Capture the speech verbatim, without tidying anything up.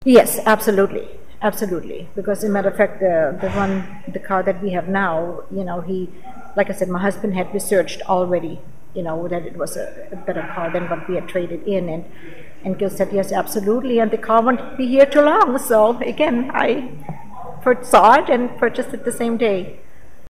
Yes, absolutely, absolutely. Because as a matter of fact, the the one, the car that we have now, you know, he, like I said, my husband had researched already, you know, that it was a, a better car than what we had traded in, and and Gil said yes, absolutely, and the car won't be here too long. So again, I first saw it and purchased it the same day.